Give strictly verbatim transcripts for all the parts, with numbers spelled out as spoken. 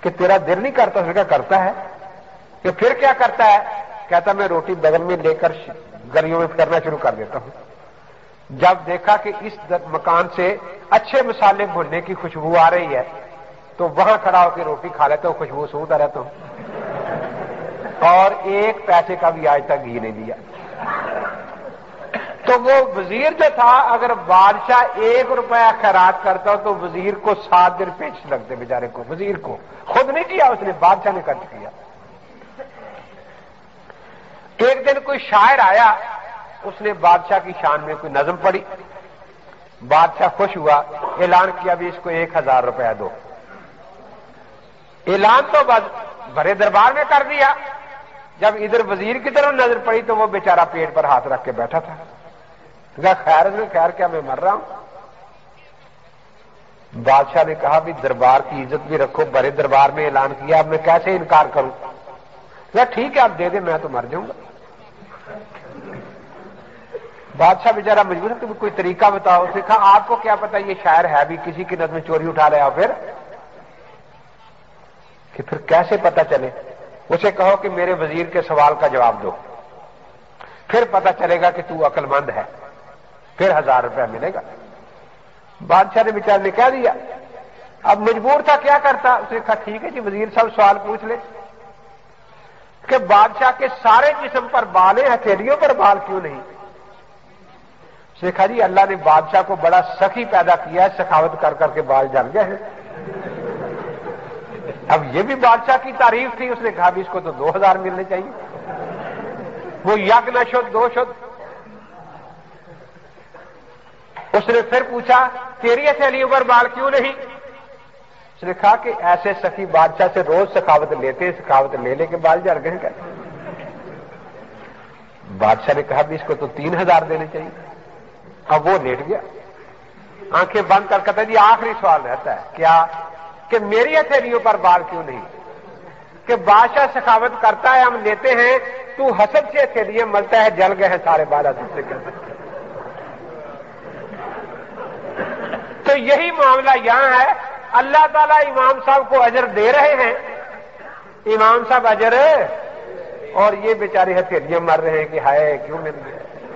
کہ تیرا دل نہیں کرتا؟ اس نے کہا کرتا ہے. کہ پھر کیا کرتا ہے؟ کہتا میں روٹی بغل میں لے کر گلیوں میں پھرنا شروع کر دیتا ہوں. جب دیکھا کہ اس مکان سے اچھے مسالے بھوننے کی خوشبو آ رہی ہے تو وہاں کھڑا ہو کے روٹی کھا لیتا ہوں, خوشبو سونگتا رہتا ہوں, اور ایک پیسے کا بھی آج تک گھی نہیں دیا. تو وہ وزیر جو تھا, اگر بادشاہ ایک روپیہ خیرات کرتا تو وزیر کو سات دن پیش لگتے بیچارے کو. وزیر کو خود نہیں کیا اس نے, بادشاہ نے خرچ کیا. ایک دن کوئی شاعر آیا, اس نے بادشاہ کی شان میں کوئی نظم پڑھی. بادشاہ خوش ہوا, اعلان کیا بھی اس کو ایک ہزار روپیہ دو. اعلان تو بس بڑے دربار میں کر دیا. جب ادھر وزیر کی طرف نظر پڑی تو وہ بیچارہ پیٹ پر ہاتھ رکھ کے بیٹھا تھا. کہا خیر میں خیر کیا میں مر رہا ہوں. بادشاہ نے کہا بھی دربار کی عزت بھی رکھو, بڑے دربار میں اعلان کیا, اب میں کیسے انکار کروں؟ کہا ٹھیک ہے آپ دے دیں, میں تو مر جاؤں گا. بادشاہ بیچارہ مجبور ہے کہ کوئی طریقہ بتاؤ. اس نے کہا آپ کو کیا پتا یہ شاعر ہے بھی کسی کی نظم چوری اٹھا لے, اور پھر کہ پھر کیسے پتا چلے؟ اسے کہو کہ میرے وزیر کے سوال کا جواب دو, پھر پتا چلے گا کہ تو عقل مند ہے, پھر ہزار روپیہ ملے گا. بادشاہ نے بیچارے نے کہہ دیا. اب مجبور تھا, کیا کرتا؟ اس نے کہا ٹھیک ہے جی وزیر صاحب سوال پوچھ لے کہ بادشاہ کے سارے جسم پر بال ہیں, ہتھیلیوں پر بال کیوں نہیں؟ اس نے کہا جی اللہ نے بادشاہ کو بڑا سخی پیدا کیا ہے, سخاوت کر کر کے بال جل گئے ہیں. اب یہ بھی بادشاہ کی تعریف تھی. اس نے کہا بھی اس کو تو دو ہزار ملنے چاہیے. وہ یگ نہ شد دو شد. اس نے پھر پوچھا تیری ہتھیلیوں پر بال کیوں نہیں؟ اس نے کہا کہ ایسے سخی بادشاہ سے روز سخاوت لیتے, سخاوت لے لے کے بال جھڑ گئے ہیں. بادشاہ نے کہا بھی اس کو تو تین ہزار دینے چاہیے. اب وہ لیٹ گیا, آنکھیں بند کر کہتا جی آخری سوال رہتا ہے کیا کہ میری ہتھیلیوں پر بال کیوں نہیں؟ کہ بادشاہ سخاوت کرتا ہے, ہم لیتے ہیں, تو حسد سے ہتھیلیاں ملتا ہے, جل گئے ہیں سارے بال حسد سے. تو یہی معاملہ یہاں ہے. اللہ تعالیٰ امام صاحب کو اجر دے رہے ہیں, امام صاحب اجر, اور یہ بیچارے ہتھیلیاں مر رہے ہیں کہ ہائے کیوں مل گیا.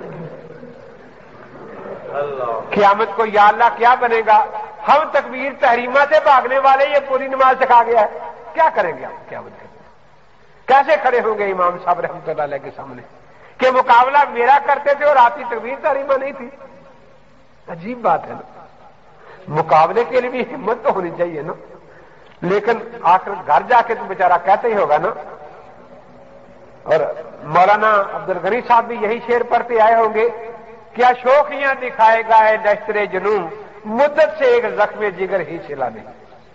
قیامت کو یا اللہ کیا بنے گا؟ ہم تکبیر تحریمہ سے بھاگنے والے, یہ پوری نماز سکھا گیا ہے, کیا کریں گے ہم؟ کیا بنے گا؟ کیسے کھڑے ہوں گے امام صاحب رحمۃ اللہ علیہ کے سامنے کہ مقابلہ میرا کرتے تھے اور آپ کی تکبیر تحریمہ نہیں تھی؟ عجیب بات ہے نا. مقابلے کے لیے بھی ہمت تو ہونی چاہیے نا. لیکن آخر گھر جا کے تو بیچارہ کہتے ہی ہوگا نا. اور مولانا عبد الغنی صاحب بھی یہی شعر پڑھتے آئے ہوں گے, کیا شوخیاں دکھائے گا ہے نشتر جنوں, مدت سے ایک زخم جگر ہی چلا نہیں.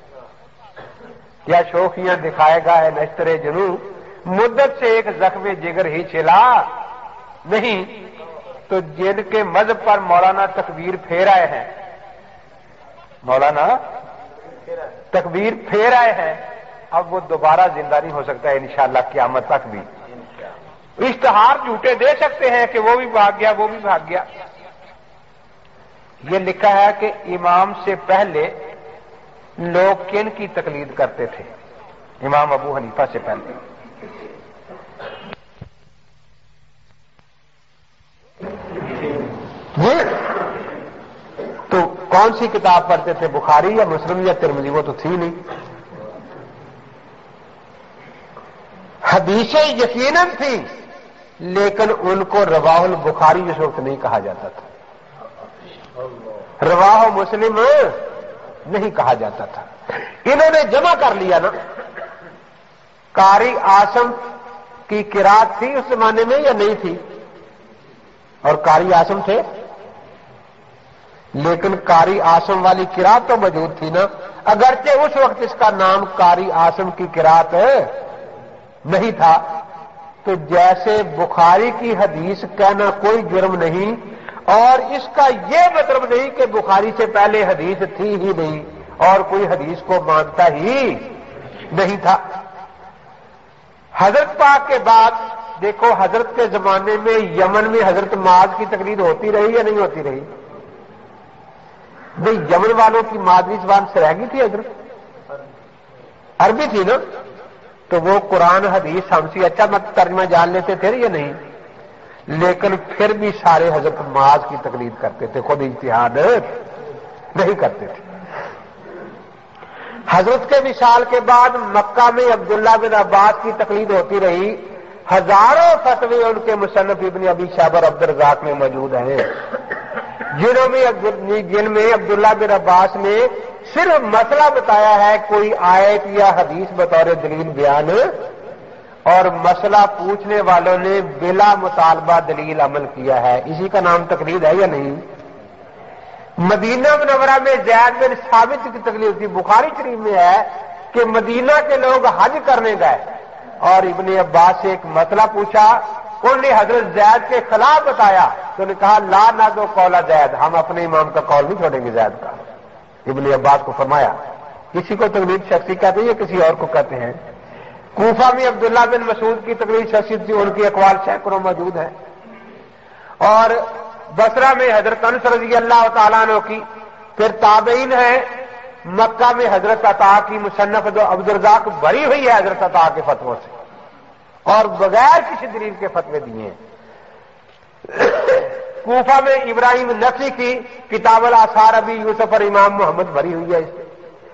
کیا شوخیاں دکھائے گا ہے نشتر جنوں, مدت سے ایک زخم جگر ہی چلا نہیں. تو جن کے مذہب پر مولانا تکبیر پھیر آئے ہیں, مولانا تکبیر پھیر آئے ہیں, اب وہ دوبارہ زندہ نہیں ہو سکتا ہے انشاءاللہ قیامت تک بھی. اشتہار جھوٹے دے سکتے ہیں کہ وہ بھی بھاگ گیا وہ بھی بھاگ گیا. یہ لکھا ہے کہ امام سے پہلے لوگ کن کی تقلید کرتے تھے؟ امام ابو حنیفہ سے پہلے تو کون سی کتاب پڑھتے تھے؟ بخاری یا مسلم یا ترمذی؟ وہ تو تھی نہیں. حدیثیں یقیناً تھی, لیکن ان کو رواہ البخاری اس وقت نہیں کہا جاتا تھا, رواہ مسلم نہیں کہا جاتا تھا. انہوں نے جمع کر لیا نا. قاری عاصم کی قرات تھی اس زمانے میں یا نہیں تھی؟ اور قاری عاصم تھے, لیکن قاری عاصم والی قرات تو موجود تھی نا, اگرچہ اس وقت اس کا نام قاری عاصم کی قرات نہیں تھا. تو جیسے بخاری کی حدیث کہنا کوئی جرم نہیں, اور اس کا یہ مطلب نہیں کہ بخاری سے پہلے حدیث تھی ہی نہیں اور کوئی حدیث کو مانتا ہی نہیں تھا. حضرت پاک کے بعد دیکھو, حضرت کے زمانے میں یمن میں حضرت معاذ کی تقلید ہوتی رہی یا نہیں ہوتی رہی؟ بھئی یمن والوں کی مادری زبان سرائگی تھی حضرت, عربی تھی نا، تو وہ قرآن حدیث ہم سے اچھا مت ترجمہ جان لیتے تھے یا نہیں؟ لیکن پھر بھی سارے حضرت معاذ کی تقلید کرتے تھے، خود اجتہاد نہیں کرتے تھے۔ حضرت کے وصال کے بعد مکہ میں عبداللہ بن عباس کی تقلید ہوتی رہی، ہزاروں فتوے ان کے مصنف ابن ابی شیبہ اور عبد الرزاق میں موجود ہیں، جنہوں میں جن میں عبداللہ بن عباس نے صرف مسئلہ بتایا ہے، کوئی آیت یا حدیث بطور دلیل بیان، اور مسئلہ پوچھنے والوں نے بلا مطالبہ دلیل عمل کیا ہے۔ اسی کا نام تقلید ہے یا نہیں؟ مدینہ منورہ میں زید بن ثابت کی تقلید تھی، بخاری شریف میں ہے کہ مدینہ کے لوگ حج کرنے گئے اور ابن عباس سے ایک مسئلہ پوچھا، انہوں نے حضرت زید کے خلاف بتایا تو نے کہا لا نہ دو قولا زید، ہم اپنے امام کا قول نہیں چھوڑیں گے زید کا۔ ابن عباس کو فرمایا، کسی کو تقلید شخصی کہتے ہیں یا کسی اور کو کہتے ہیں؟ کوفہ میں عبداللہ بن مسعود کی تقلید شخصی تھی، ان کی اقوال سینکڑوں موجود ہیں، اور بصرہ میں حضرت انس رضی اللہ تعالیٰ عنہ کی، پھر تابعین ہیں، مکہ میں حضرت عطا کی مصنف عبد الرزاق بری ہوئی ہے حضرت عطا کے فتووں سے اور بغیر کسی دلیل کے فتوے دیے ہیں۔ کوفہ میں ابراہیم نقی کی کتاب الاثار ابی یوسف اور امام محمد بری ہوئی ہے اس سے۔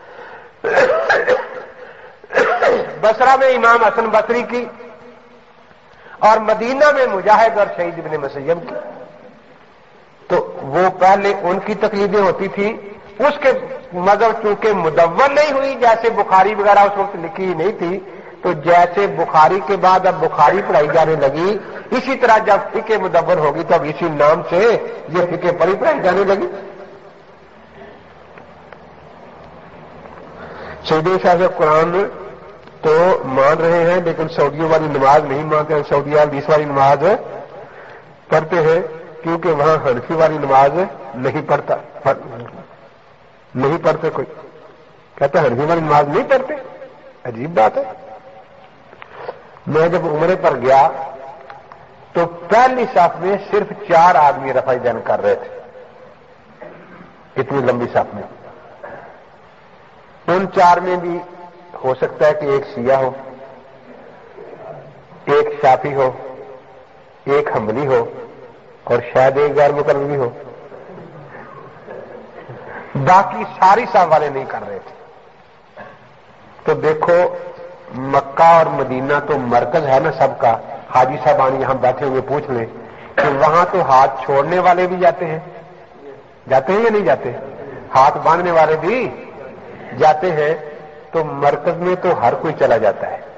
بصرہ میں امام حسن بصری کی، اور مدینہ میں مجاہد اور شہید ابن مسیب کی۔ تو وہ پہلے ان کی تقلیدیں ہوتی تھی، اس کے مذہب چونکہ مدون نہیں ہوئی، جیسے بخاری وغیرہ اس وقت لکھی نہیں تھی، تو جیسے بخاری کے بعد اب بخاری پڑھائی جانے لگی، اسی طرح جب فقہ مدون ہوگی تو اب اسی نام سے یہ فقہ پڑھی پڑھائی جانے لگی۔ سعودی شاہ سے قرآن تو مان رہے ہیں لیکن سعودیوں والی نماز نہیں مانتے ہیں، سعودیہ حدیث والی نماز پڑھتے ہیں کیونکہ وہاں حنفی والی نماز نہیں پڑھتا نہیں پڑھتے کوئی کہتا ہے حنفی والی نماز نہیں پڑھتے، عجیب بات ہے۔ میں جب عمرے پر گیا تو پہلی صف میں صرف چار آدمی رفع دین کر رہے تھے، اتنی لمبی صف میں۔ ان چار میں بھی ہو سکتا ہے کہ ایک شیعہ ہو، ایک شافعی ہو، ایک حنبلی ہو، اور شاید ایک غیر مقلدی ہو، باقی ساری صاحب والے نہیں کر رہے تھے۔ تو دیکھو مکہ اور مدینہ تو مرکز ہے نا سب کا۔ حاجی صاحب آنے یہاں بیٹھے ہوئے پوچھ لیں کہ وہاں تو ہاتھ چھوڑنے والے بھی جاتے ہیں جاتے ہیں یا نہیں جاتے؟ ہاتھ باندھنے والے بھی جاتے ہیں، تو مرکز میں تو ہر کوئی چلا جاتا ہے۔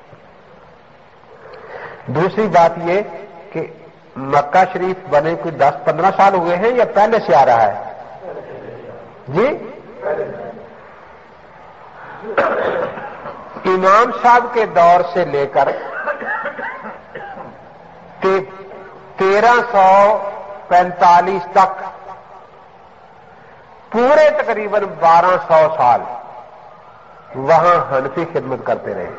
دوسری بات یہ کہ مکہ شریف بنے کوئی دس پندرہ سال ہوئے ہیں یا پہلے سے آ رہا ہے؟ جی امام صاحب کے دور سے لے کر تیرہ سو پینتالیس تک پورے تقریباً بارہ سو سال وہاں حنفی خدمت کرتے رہے۔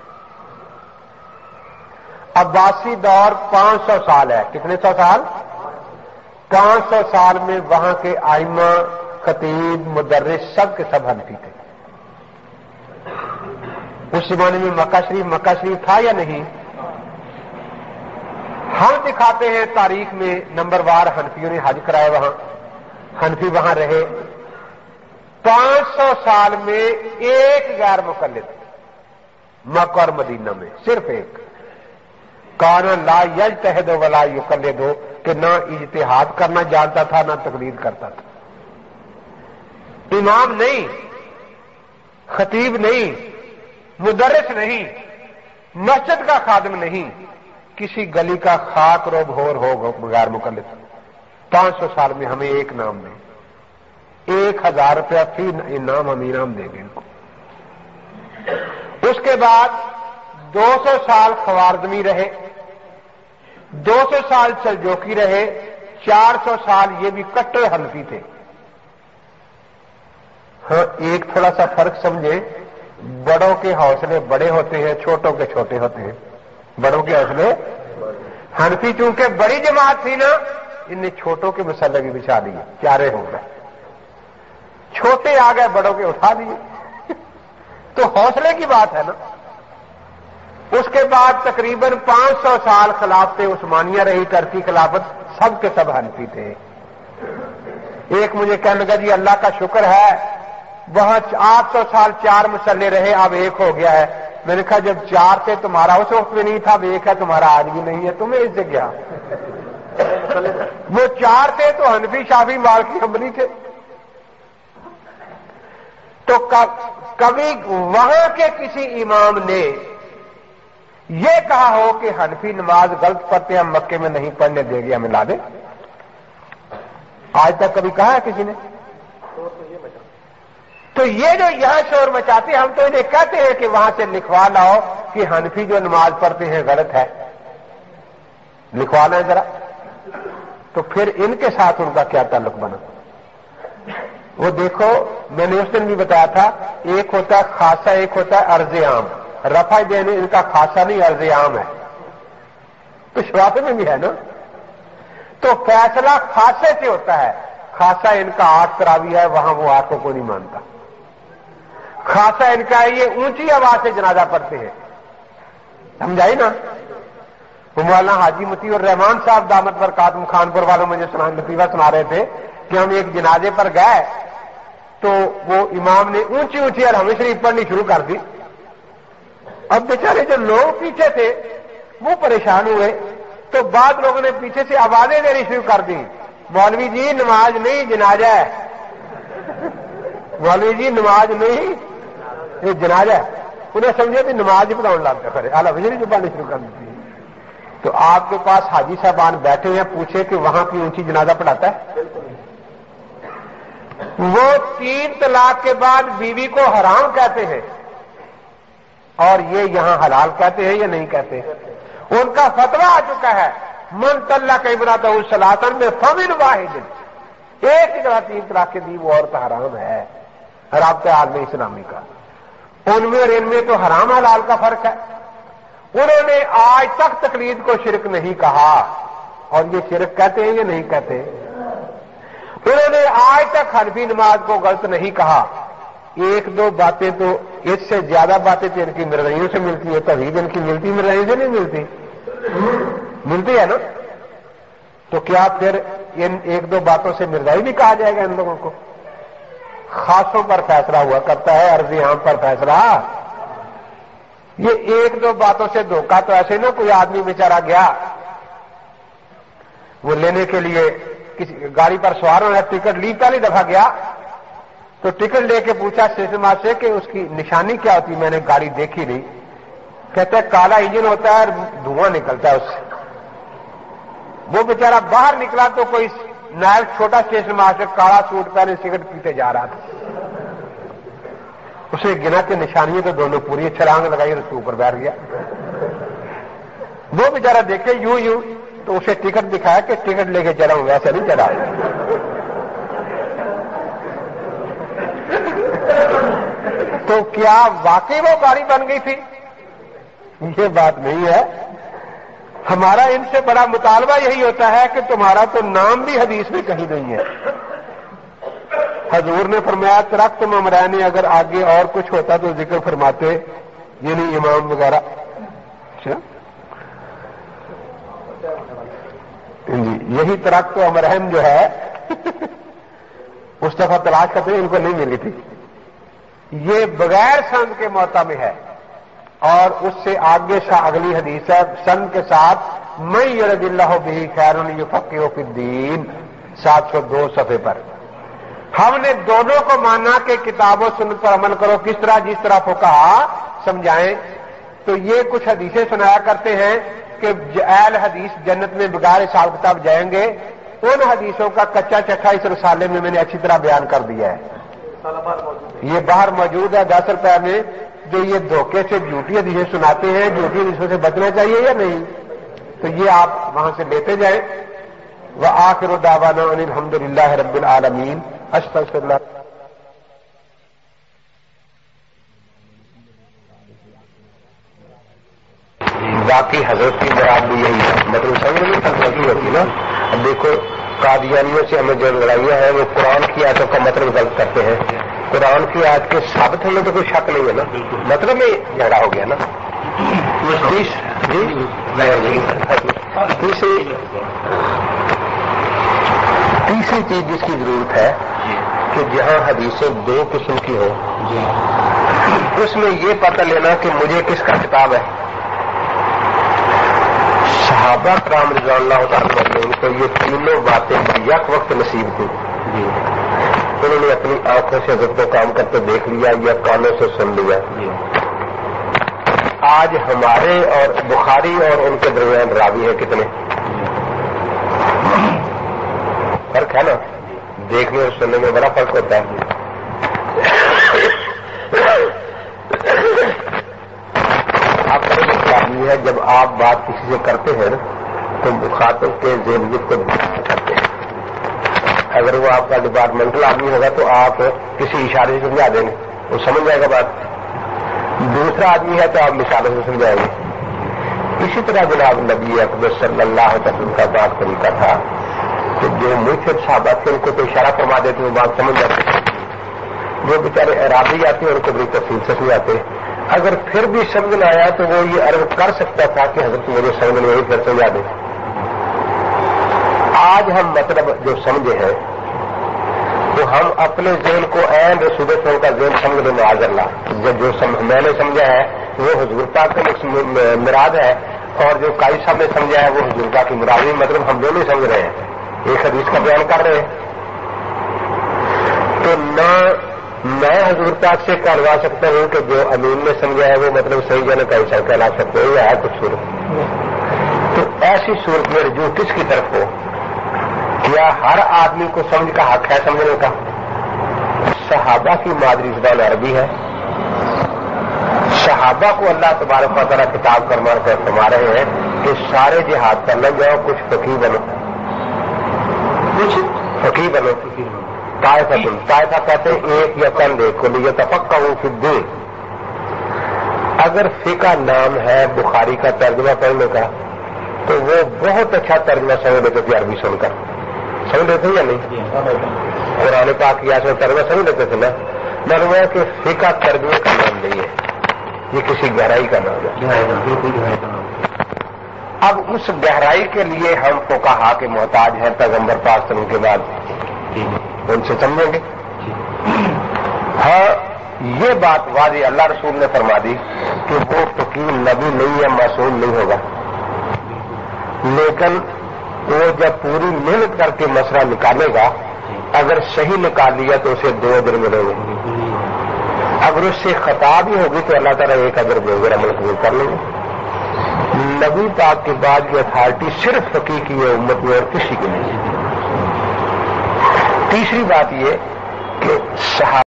عباسی دور پانچ سو سال ہے، کتنے سو سال؟ پانچ سو سال میں وہاں کے ائمہ، خطیب، مدرس سب کے سب حنفی تھے۔ اس زمانے میں مکہ شریف مکہ شریف تھا یا نہیں؟ ہم دکھاتے ہیں تاریخ میں نمبر وار حنفیوں نے حج کرائے، وہاں حنفی وہاں رہے۔ پانچ سو سال میں ایک غیر مقلد مکہ اور مدینہ میں، صرف ایک، کانا لا یجتہد ولا یقلد، کہ نہ اجتہاد کرنا جانتا تھا نہ تقلید کرتا تھا۔ امام نہیں، خطیب نہیں، مدرس نہیں، مسجد کا خادم نہیں، کسی گلی کا خاک رو بھور ہو غیر مقلد۔ پانچ سو سال میں ہمیں ایک نام دیں، ایک ہزار روپیہ فی انعام ہم انعام دیں گے ان کو۔ اس کے بعد دو سو سال خوارزمی رہے، دو سو سال سلجوقی رہے، چار سو سال یہ بھی کٹر حنفی تھے۔ ہاں ایک تھوڑا سا فرق سمجھیں، بڑوں کے حوصلے بڑے ہوتے ہیں، چھوٹوں کے چھوٹے ہوتے ہیں۔ بڑوں کے حوصلے، حنفی چونکہ بڑی جماعت تھی نا، ان نے چھوٹوں کے مسئلے بھی بچھا دیے، چارے ہو گئے، چھوٹے آ گئے بڑوں کے اٹھا دیے۔ تو حوصلے کی بات ہے نا. اس کے بعد تقریباً پانچ سو سال خلافت عثمانیہ رہی، ترکی خلافت، سب کے سب حنفی تھے. ایک مجھے کہنے لگا جی اللہ کا شکر ہے وہاں آٹھ سو سال چار مسئلے رہے، اب ایک ہو گیا ہے. میں نے کہا جب چار تھے تمہارا اس وقت بھی نہیں تھا، اب ایک ہے تمہارا آج بھی نہیں ہے، تمہیں اس سے کیا؟ وہ چار تھے تو حنفی شافعی مالکی حنبلی تھے. تو کبھی وہاں کے کسی امام نے یہ کہا ہو کہ حنفی نماز غلط پڑھتے ہیں، مکے میں نہیں پڑھنے دے گی، ہمیں لا دے؟ آج تک کبھی کہا ہے کسی نے؟ تو یہ جو یہاں شور مچاتے ہیں، ہم تو انہیں کہتے ہیں کہ وہاں سے لکھوا لاؤ کہ حنفی جو نماز پڑھتے ہیں غلط ہے، لکھوا لیں ذرا. تو پھر ان کے ساتھ ان کا کیا تعلق بنا؟ وہ دیکھو میں نے اس دن بھی بتایا تھا، ایک ہوتا ہے خاصہ، ایک ہوتا ہے عرض عام. رفع دینے ان کا خاصہ نہیں عرض عام ہے، تو شرافے میں بھی ہے نا. تو فیصلہ خاصے سے ہوتا ہے. خاصہ ان کا آٹھ تراوی ہے، وہاں وہ آٹھ کو کوئی نہیں مانتا. خاصہ ان کا ہے یہ اونچی آواز سے جنازہ پڑھتے ہیں، سمجھائی نا. مولانا حاجی متی الرحمان صاحب دامت برکاتہم خانپور والوں مجھے لطیفہ سنا رہے تھے کہ ہم ایک جنازے پر گئے تو وہ امام نے اونچی اونچی الحمد شریف پڑھنی شروع کر دی. اب بیچارے جو لوگ پیچھے تھے وہ پریشان ہوئے، تو بعد لوگوں نے پیچھے سے آوازیں دینی شروع کر دی، مولوی جی نماز نہیں جنازہ ہے، مولوی جی نماز نہیں یہ جنازہ ہے. انہیں سمجھے کہ نماز ہی پڑھاؤ لگتا کرے، الحمد شریف پڑھنی شروع کر دی. تو آپ کے پاس حاجی صاحبان بیٹھے ہیں، پوچھے کہ وہاں کی اونچی جنازہ پڑھاتا ہے؟ وہ تین طلاق کے بعد بیوی کو حرام کہتے ہیں اور یہ یہاں حلال کہتے ہیں یا نہیں کہتے؟ ان کا فتویٰ آ چکا ہے، من طلق امرأتہ ثلاثا میں فمن واحد، ایک ہی طرح تین طلاق کے دی وہ عورت حرام ہے. رابطہ عالم اسلامی کا ان میں اور ان میں تو حرام حلال کا فرق ہے. انہوں نے آج تک تقلید کو شرک نہیں کہا، اور یہ شرک کہتے ہیں یا نہیں کہتے؟ انہوں نے آج تک حنفی نماز کو غلط نہیں کہا. ایک دو باتیں تو اس سے زیادہ باتیں تو ان کی مرزائیوں سے ملتی ہے. توحید ان کی ملتی، مرزائیوں سے نہیں ملتی، ملتی ہے نا. تو کیا پھر ان ایک دو باتوں سے مرزائی بھی کہا جائے گا ان لوگوں کو؟ خاصوں پر فیصلہ ہوا کرتا ہے، عرض عام پر فیصلہ. یہ ایک دو باتوں سے دھوکہ تو ایسے نا کوئی آدمی بیچارہ گیا وہ لینے کے لیے کسی گاڑی پر سوار ہونا، ٹکٹ لی، پہلی دفعہ گیا تو ٹکٹ لے کے پوچھا اسٹیشن ماسٹر سے کہ اس کی نشانی کیا ہوتی؟ میں نے گاڑی دیکھی نہیں. کہتے ہیں کالا انجن ہوتا ہے اور دھواں نکلتا ہے اس سے. وہ بیچارہ باہر نکلا تو کوئی نائب چھوٹا اسٹیشن ماسٹر کالا سوٹ پہنے سگریٹ پیتے جا رہا تھا. اسے گنا کے نشانیاں تو دونوں پوری چھلانگ لگائی اور اس کے اوپر بیٹھ گیا. وہ بیچارہ دیکھے یوں یوں تو اسے ٹکٹ دکھایا کہ ٹکٹ لے کے چلا ہوں، ویسے نہیں چلا. تو کیا واقعی وہ گاڑی بن گئی تھی؟ یہ بات نہیں ہے. ہمارا ان سے بڑا مطالبہ یہی ہوتا ہے کہ تمہارا تو نام بھی حدیث میں کہیں نہیں ہے. حضور نے فرمایا ترکت ممرین، اگر آگے اور کچھ ہوتا تو ذکر فرماتے، یعنی امام وغیرہ. اچھا جی، یہی ترکت امرہن جو ہے اس دفعہ تلاش کرتے ان کو نہیں ملی تھی. یہ بغیر سند کے موتا میں ہے، اور اس سے آگے شاہ اگلی حدیث ہے سند کے ساتھ، من یرد اللہ بہ خیرا یفقہہ فی الدین، سات سو دو صفحے پر. ہم نے دونوں کو مانا کہ کتاب و سنت پر عمل کرو، کس طرح؟ جس طرح فقہا سمجھائیں. تو یہ کچھ حدیثیں سنایا کرتے ہیں کہ اہل حدیث جنت میں بغیر حساب کتاب جائیں گے. ان حدیثوں کا کچا چکھا اس رسالے میں میں نے اچھی طرح بیان کر دیا ہے. یہ باہر موجود ہے دس روپے میں. جو یہ دھوکے سے جھوٹی حدیثیں سناتے ہیں، جھوٹی حدیثوں سے بچنا چاہیے یا نہیں؟ تو یہ آپ وہاں سے لیتے جائیں. وآخر دعوانا ان الحمد للہ رب العالمین. استغفر اللہ. باقی حضرت کی مراد بھی یہی ہے، مطلب سمجھ میں تلفی ہوتی نا. اب دیکھو قادیانیوں سے ہمیں جو لڑائیاں ہیں وہ قرآن کی آیتوں کا مطلب غلط کرتے ہیں. قرآن کی آیت کے ثابت ہونے تو کوئی شک نہیں ہے نا، مطلب میں جھگڑا ہو گیا نا. تیسری تیسری چیز جس کی ضرورت ہے کہ جہاں حدیثیں دو قسم کی ہوں اس میں یہ پتہ لینا کہ مجھے کس کا کتاب ہے. صحابہ کرام رضوان اللہ تعالیٰ عنہم کو یہ تینوں باتیں یک وقت نصیب تھی. انہوں نے اپنی آنکھوں سے حضرت کو کام کرتے دیکھ لیا یا کانوں سے سن لیا. آج ہمارے اور بخاری اور ان کے درمیان راوی ہے کتنے؟ فرق ہے نا، دیکھنے اور سننے میں بڑا فرق ہوتا ہے. آپ کا راوی ہے جب آپ بات کسی سے کرتے ہیں تو مخاطب کے ذہن کو کرتے ہیں. اگر وہ آپ کا ڈپارٹمنٹل آدمی ہوگا تو آپ کسی اشارے سے سمجھا دیں گے، وہ سمجھ جائے گا بات. دوسرا آدمی ہے تو آپ مثالوں سے سمجھائیں گے. اسی طرح جناب نبی اکبر صلی اللہ علیہ وسلم کا بات طریقہ تھا کہ جو مجھے صحابہ تھے ان کو تو اشارہ فرما دیتے وہ بات سمجھ جاتے. جو بیچارے عرابی آتے ہیں ان کو بڑی تفصیل سے سمجھاتے. اگر پھر بھی سمجھ نہ آیا تو وہ یہ عرض کر سکتا تھا کہ حضرت مجھے سمجھ نہیں آئی پھر سمجھا دیں. آج ہم مطلب جو سمجھے ہیں تو ہم اپنے ذہن کو عین رسول اللہ کا ذہن سمجھ لیں. معاذ اللہ جو میں نے سمجھا ہے وہ حضور پاک کا مراد ہے اور جو قاضی صاحب نے سمجھا ہے وہ حضور پاک کی مراد ہے. مطلب ہم دونوں سمجھ رہے ہیں، ایک حدیث کا بیان کر رہے ہیں. تو نہ میں حضور پاک سے کروا سکتا ہوں کہ جو امین نے سمجھا ہے وہ مطلب صحیح جانے کا حصہ کہلا سکتے ہیں، یہ ہے کچھ صورت. تو ایسی صورت میں رجوع کس کی طرف ہو؟ کیا ہر آدمی کو سمجھ کا حق ہے سمجھنے کا؟ صحابہ کی مادری زبان عربی ہے. صحابہ کو اللہ تبارک و تعالیٰ کتاب کرما کر فرما رہے ہیں کہ سارے جہاد پر نہ جاؤ، کچھ فقیہ بنو، کچھ فقیہ بنو. طائفہ تم طائفہ کہتے ہیں ایک یا چند ایک کو لیے تفقہوا فی الدین. اگر فقہ نام ہے بخاری کا ترجمہ پڑھنے کا تو وہ بہت اچھا ترجمہ سمجھ لیتے تھے عربی سن کر. سمجھ لیتے یا نہیں؟ قرآن پاک کی آیات میں ترجمہ سمجھ لیتے تھے نا. معلوم ہے کہ فقہ ترجمے کا نام نہیں ہے، یہ کسی گہرائی کا نام ہے. اب اس گہرائی کے لیے ہم فقہا کے محتاج ہیں پیغمبر پاک صلی اللہ علیہ وسلم کے بعد ان سے سمجھیں گے. ہاں یہ بات واضح اللہ رسول نے فرما دی کہ وہ فقیہ نبی نہیں ہے، معصوم نہیں ہوگا. لیکن وہ جب پوری محنت کر کے مسئلہ نکالے گا اگر صحیح نکال لیا تو اسے دو اجر ملیں گے. اگر اس سے خطا بھی ہوگی تو اللہ تعالیٰ ایک اجر دے گا، عمل قبول کر لیں گے. نبی پاک کے بعد یہ اتھارٹی صرف فقیہ کی ہے، امت میں اور کسی کی نہیں. تیسری بات یہ کہ صحابہ